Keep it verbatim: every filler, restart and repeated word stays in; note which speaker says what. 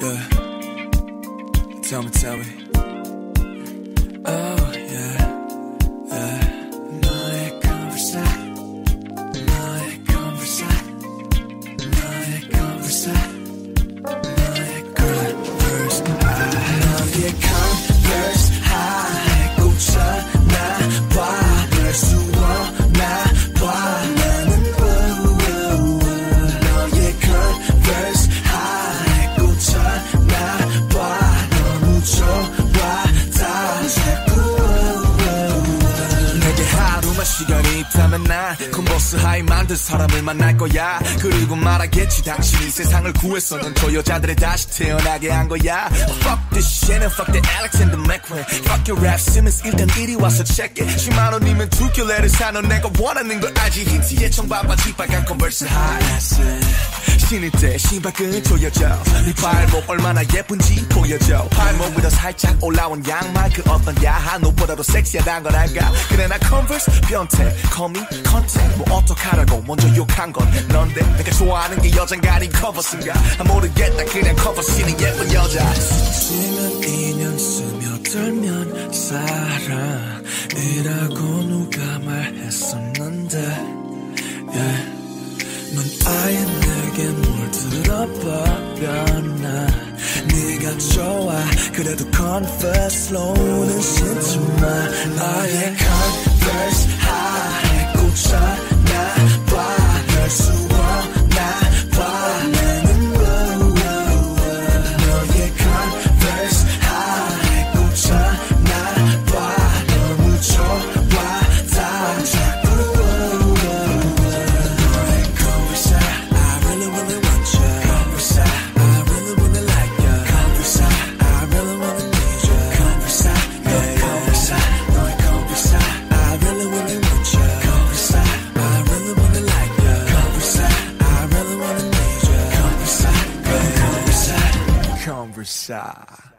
Speaker 1: yeah. Tell me, tell me. Oh yeah, yeah. 너의 Converse, 너의 Converse, 너의 Converse, 너의 Converse. 너의 Converse 하에 꽂혀 나봐. 별 수 없나 봐. 나는 너의 Converse 하에 꽂혀 나봐. 너무 좋아 다 자꾸 내게 하루만 시간이 있다면 난 컨버스 하이 만든 사람을 만날 거야. 그리고 말하겠지 당신이 세상을 구했었는 저 여자들을 다시 태어나게 한 거야. Fuck this shit and fuck the Alexander McQueen. Fuck your rap Simmons 일단 이리 와서 check it. 십만 원이면 두 켤레를 사너 내가 원하는 걸 알지. 흰티에 청바바지 빨간 컨버스 하이 신을 때 신발끈 조여줘. 네 발목 얼마나 예쁜지 보여줘. 발목보다 살짝 올라온 양말 그 어떤 야한 옷보다도 섹시하단 걸 알까. 그래 나 컨버스 변태 커미 컨택 뭐 어떡하라고 먼저 욕한 건 넌데 내가 좋아하는 게 여잔 가린 컨버스인가. 모르겠다 그냥 컨버스는 예쁜 여자. 스치면 인연 스며들면 사랑이라고 누가 말했었는데 yeah. 넌 아예 내게 물들어버렸나. 네가 좋아 그래도 Converse로는 신지 마. 나의 Converse 하에 꽂혀 나봐. 별 수 없나 봐. 나는 너의 Converse 하에 꽂혀 나봐. 너무 좋아 다 자꾸 Converse.